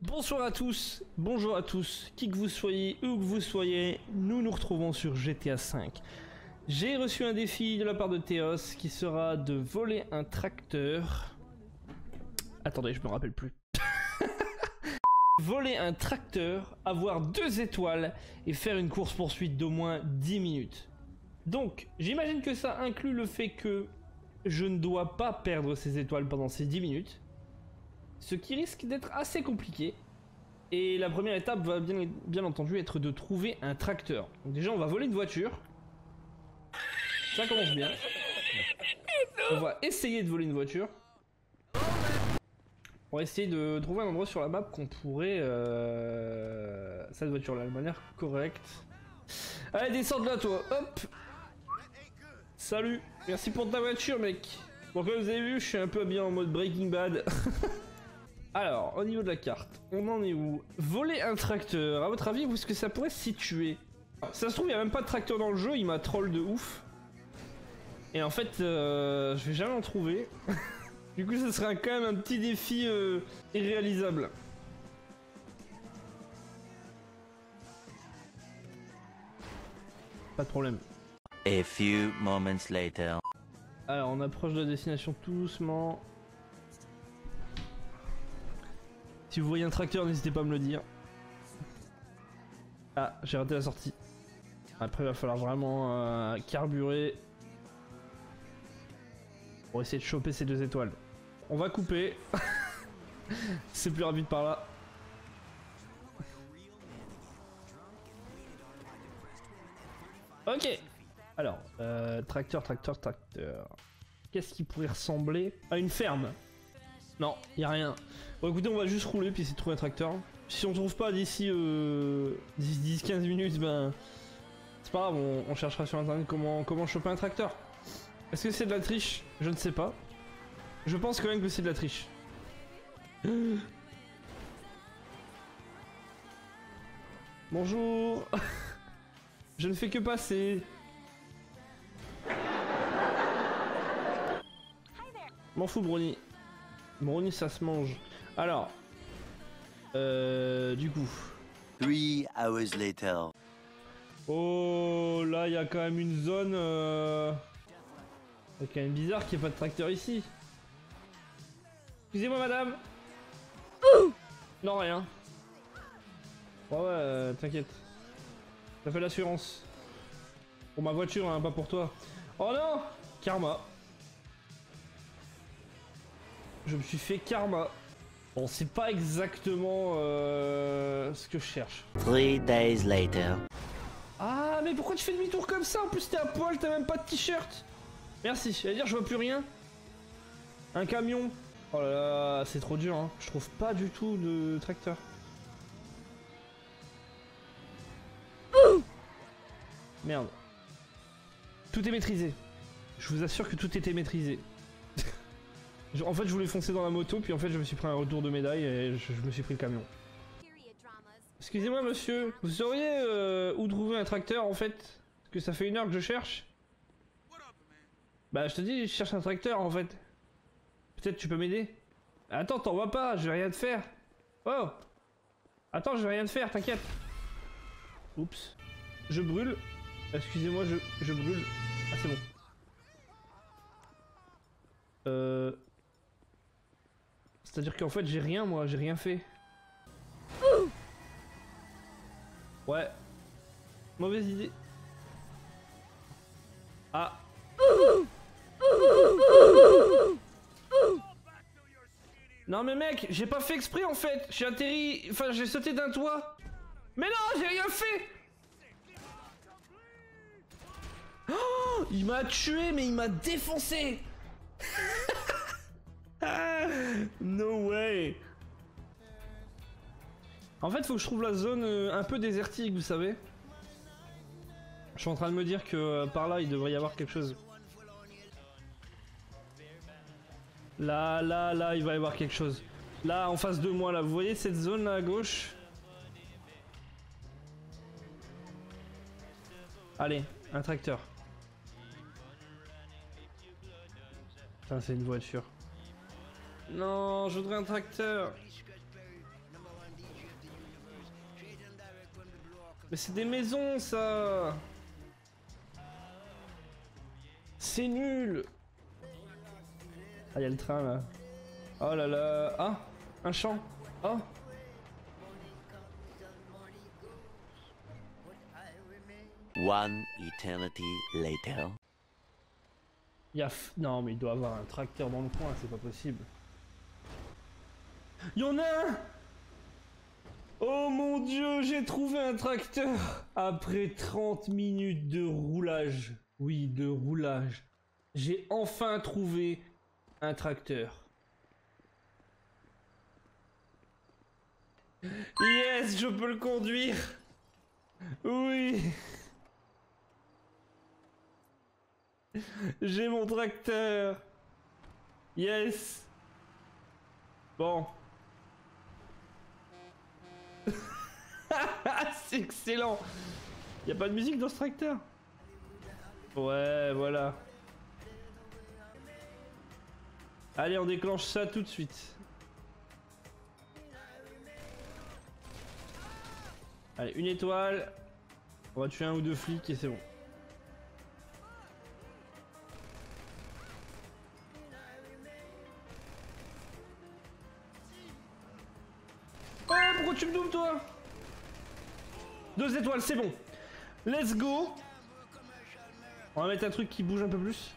Bonsoir à tous, bonjour à tous, qui que vous soyez, où que vous soyez, nous nous retrouvons sur GTA V. J'ai reçu un défi de la part de Théos qui sera de voler un tracteur. Attendez, je me rappelle plus. Voler un tracteur, avoir 2 étoiles et faire une course poursuite d'au moins 10 minutes. Donc, j'imagine que ça inclut le fait que je ne dois pas perdre ces étoiles pendant ces 10 minutes. Ce qui risque d'être assez compliqué. Et la première étape va bien entendu être de trouver un tracteur. Donc déjà on va voler une voiture. Ça commence bien. On va essayer de voler une voiture. On va essayer de trouver un endroit sur la map qu'on pourrait... cette voiture là, de manière correcte. Allez, descends de là toi, hop. Salut, merci pour ta voiture mec. Bon, comme vous avez vu, je suis un peu habillé en mode Breaking Bad. Alors, au niveau de la carte, on en est où? Voler un tracteur, à votre avis, où est-ce que ça pourrait se situer? Ça se trouve, il n'y a même pas de tracteur dans le jeu, il m'a troll de ouf. Et en fait, je vais jamais en trouver. Du coup, ça serait quand même un petit défi irréalisable. Pas de problème. A few moments later. Alors, on approche de la destination tout doucement. Si vous voyez un tracteur, n'hésitez pas à me le dire. Ah, j'ai raté la sortie. Après, il va falloir vraiment carburer pour essayer de choper ces 2 étoiles. On va couper. C'est plus rapide par là. Ok. Alors, tracteur. Qu'est-ce qui pourrait ressembler à une ferme? Non, y a rien. Bon écoutez, on va juste rouler puis essayer de trouver un tracteur. Si on trouve pas d'ici 10-15 minutes, ben c'est pas grave, on cherchera sur internet comment choper un tracteur. Est-ce que c'est de la triche? Je ne sais pas. Je pense quand même que c'est de la triche. Bonjour. Je ne fais que passer. M'en fous Brony. Brony ça se mange. Alors, du coup. 3 hours later. Oh, là il y a quand même une zone. C'est quand même bizarre qu'il n'y ait pas de tracteur ici. Excusez-moi madame. Non rien. Ouais, t'inquiète. Ça fait l'assurance. Pour ma voiture, hein, pas pour toi. Oh non, karma. Je me suis fait karma. Bon, c'est pas exactement ce que je cherche. 3 days later. Ah, mais pourquoi tu fais demi-tour comme ça? En plus, t'es à poil, t'as même pas de t-shirt. Merci, j'allais dire, je vois plus rien. Un camion. Oh là là, c'est trop dur, hein. Je trouve pas du tout de tracteur. Merde. Tout est maîtrisé. Je vous assure que tout était maîtrisé. En fait, je voulais foncer dans la moto, puis en fait, je me suis pris un retour de médaille et je me suis pris le camion. Excusez-moi, monsieur, vous sauriez où trouver un tracteur en fait? Parce que ça fait 1 heure que je cherche. Bah, je te dis, je cherche un tracteur en fait. Peut-être tu peux m'aider? Attends, t'en vas pas, je vais rien te faire. Oh! Attends, je vais rien te faire, t'inquiète. Oups. Je brûle. Excusez-moi, je brûle. Ah, c'est bon. C'est-à-dire qu'en fait j'ai rien moi, j'ai rien fait. Ouais. Mauvaise idée. Ah. Non mais mec, j'ai pas fait exprès en fait. J'ai atterri, enfin j'ai sauté d'un toit. Mais non, j'ai rien fait. Oh, il m'a tué mais il m'a défoncé. No way. En fait faut que je trouve la zone un peu désertique, vous savez. Je suis en train de me dire que par là il devrait y avoir quelque chose. Là il va y avoir quelque chose. Là en face de moi là, vous voyez cette zone là à gauche? Allez, un tracteur. Putain, c'est une voiture. Non, je voudrais un tracteur. Mais c'est des maisons, ça. C'est nul. Ah, il y a le train, là. Oh là là. Ah, un champ. Oh. One eternity later. Non, mais il doit avoir un tracteur dans le coin, c'est pas possible. Il y en a un. Oh mon dieu, j'ai trouvé un tracteur. Après 30 minutes de roulage. Oui, de roulage. J'ai enfin trouvé un tracteur. Yes, je peux le conduire. Oui. J'ai mon tracteur. Yes. Bon. C'est excellent. Y a pas de musique dans ce tracteur? Ouais, voilà. Allez, on déclenche ça tout de suite. Allez, une étoile. On va tuer un ou deux flics et c'est bon. Ouais, pourquoi tu me doubles, toi? 2 étoiles, c'est bon. Let's go. On va mettre un truc qui bouge un peu plus.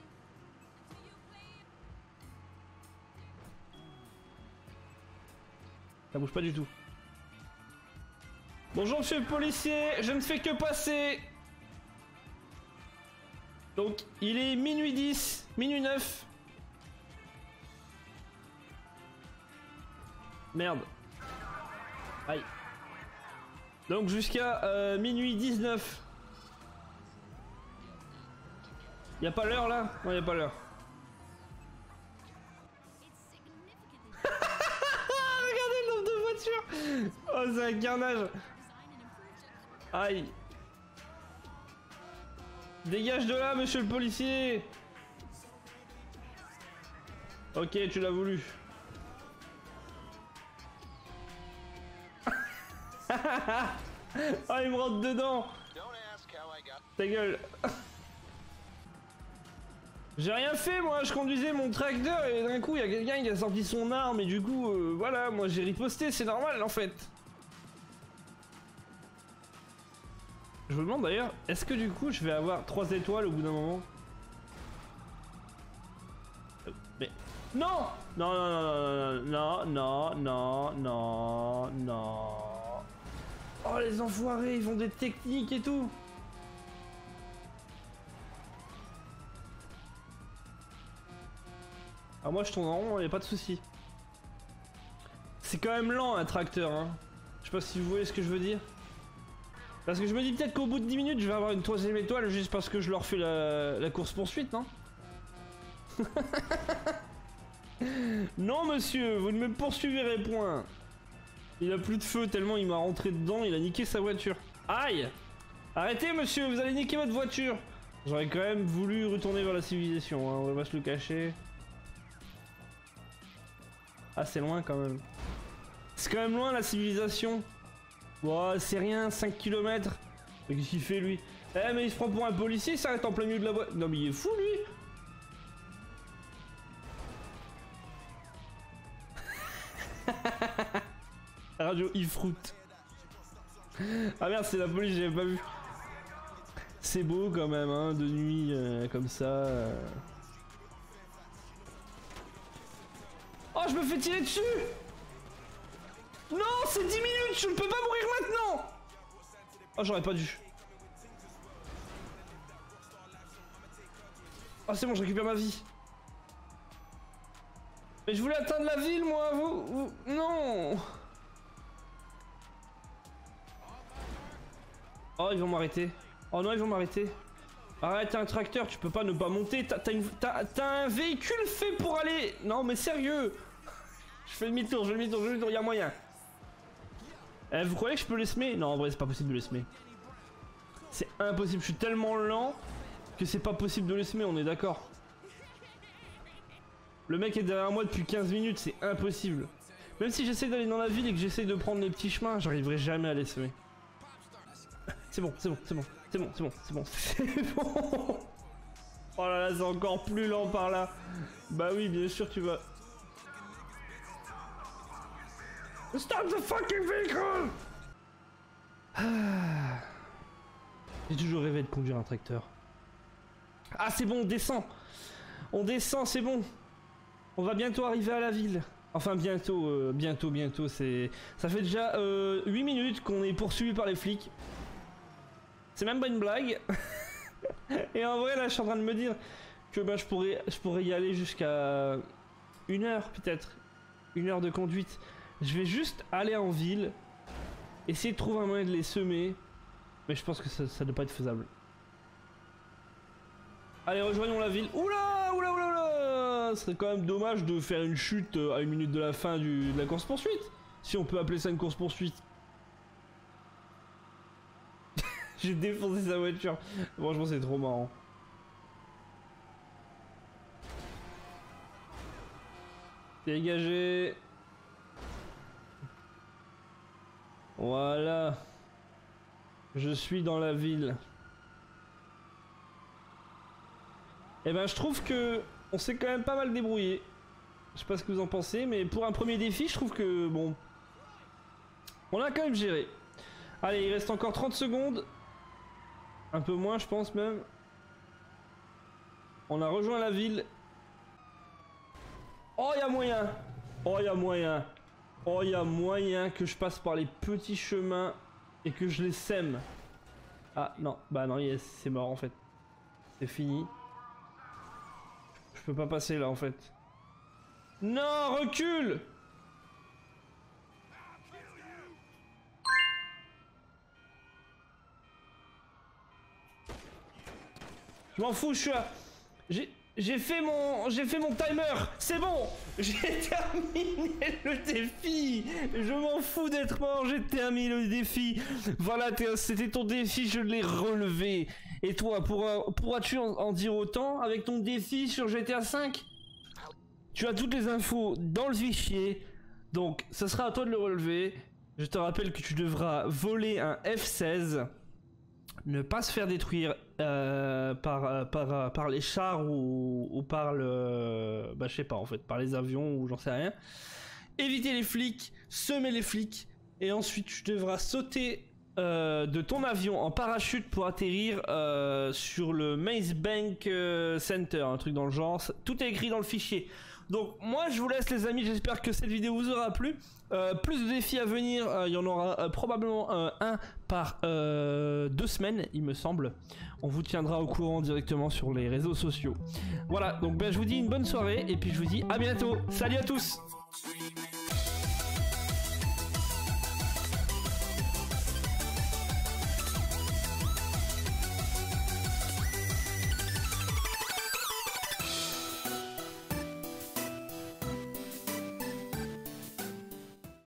Ça bouge pas du tout. Bonjour monsieur le policier, je ne fais que passer. Donc il est minuit 10, minuit 9. Merde. Aïe. Donc jusqu'à minuit 19. Y'a pas l'heure là? Non, y'a pas l'heure. Regardez le nombre de voitures. Oh, c'est un carnage. Aïe. Dégage de là, monsieur le policier. Ok, tu l'as voulu. Ah, il me rentre dedans. Ta gueule. J'ai rien fait, moi, je conduisais mon tracteur et d'un coup il y a quelqu'un qui a sorti son arme et du coup voilà, moi j'ai riposté, c'est normal en fait. Je me demande d'ailleurs, est-ce que du coup je vais avoir 3 étoiles au bout d'un moment? Mais non. Non, non, non, non, non, non, non. Oh les enfoirés, ils ont des techniques et tout. Ah, moi je tourne en rond, y a pas de souci. C'est quand même lent un tracteur, hein. Je sais pas si vous voyez ce que je veux dire. Parce que je me dis peut-être qu'au bout de 10 minutes je vais avoir une 3ème étoile juste parce que je leur fais la course poursuite, non? Non monsieur, vous ne me poursuivrez point. Il a plus de feu tellement il m'a rentré dedans, il a niqué sa voiture. Aïe! Arrêtez monsieur, vous allez niquer votre voiture. J'aurais quand même voulu retourner vers la civilisation, hein, on va pas se le cacher. Ah, c'est loin quand même. C'est quand même loin la civilisation. Oh, c'est rien, 5 km. Mais qu'est-ce qu'il fait lui? Eh, mais il se prend pour un policier, il s'arrête en plein milieu de la voie. Non, mais il est fou lui. Radio e-fruit. Ah merde, c'est la police, j'avais pas vu. C'est beau quand même, hein, de nuit, comme ça. Oh, je me fais tirer dessus! Non, c'est 10 minutes, je ne peux pas mourir maintenant! Oh, j'aurais pas dû. Oh, c'est bon, je récupère ma vie. Mais je voulais atteindre la ville, moi, vous... Non! Oh, ils vont m'arrêter. Oh non, ils vont m'arrêter. Arrête, t'as un tracteur, tu peux pas ne pas monter. T'as un véhicule fait pour aller... Non, mais sérieux! Je fais demi-tour, il y a moyen. Eh, vous croyez que je peux les semer? Non, en vrai, c'est pas possible de les semer. C'est impossible, je suis tellement lent que c'est pas possible de les semer, on est d'accord. Le mec est derrière moi depuis 15 minutes, c'est impossible. Même si j'essaie d'aller dans la ville et que j'essaie de prendre les petits chemins, j'arriverai jamais à les semer. C'est bon, c'est bon, c'est bon, c'est bon, c'est bon, c'est bon, c'est bon. Oh là là, c'est encore plus lent par là. Bah oui, bien sûr, tu vas... Start the fucking vehicle! Ah. J'ai toujours rêvé de conduire un tracteur. Ah, c'est bon, on descend. On descend, c'est bon. On va bientôt arriver à la ville. Enfin, bientôt, bientôt, c'est... Ça fait déjà 8 minutes qu'on est poursuivi par les flics. C'est même pas une blague. Et en vrai, là, je suis en train de me dire que bah, je pourrais y aller jusqu'à 1 heure, peut-être. 1 heure de conduite. Je vais juste aller en ville, essayer de trouver un moyen de les semer. Mais je pense que ça ne doit pas être faisable. Allez, rejoignons la ville. Oula, oula, oula, oula. Ce serait quand même dommage de faire une chute à 1 minute de la fin de la course-poursuite. Si on peut appeler ça une course-poursuite. J'ai défoncé sa voiture. Franchement, c'est trop marrant. Dégagez. Voilà. Je suis dans la ville. Eh ben, je trouve que on s'est quand même pas mal débrouillé. Je sais pas ce que vous en pensez, mais pour un premier défi, je trouve que bon, on a quand même géré. Allez, il reste encore 30 secondes. Un peu moins, je pense même. On a rejoint la ville. Oh, il y a moyen. Oh, il y a moyen. Oh, il y a moyen que je passe par les petits chemins et que je les sème. Ah, non. Bah non, yes, c'est mort en fait. C'est fini. Je peux pas passer là en fait. Non, recule! Je m'en fous, je suis là. J'ai fait mon timer. C'est bon. J'ai terminé le défi. Je m'en fous d'être mort. J'ai terminé le défi. Voilà, c'était ton défi. Je l'ai relevé. Et toi, pourras-tu en dire autant avec ton défi sur GTA 5? Tu as toutes les infos dans le fichier. Donc, ce sera à toi de le relever. Je te rappelle que tu devras voler un F16. Ne pas se faire détruire par les chars ou par le... Bah je sais pas en fait, par les avions ou j'en sais rien. Éviter les flics, semer les flics, et ensuite tu devras sauter de ton avion en parachute pour atterrir sur le Maze Bank Center, un truc dans le genre. Tout est écrit dans le fichier. Donc moi je vous laisse les amis, j'espère que cette vidéo vous aura plu. Plus de défis à venir, il y en aura probablement un par 2 semaines il me semble. On vous tiendra au courant directement sur les réseaux sociaux. Voilà, donc ben, je vous dis une bonne soirée et puis je vous dis à bientôt. Salut à tous.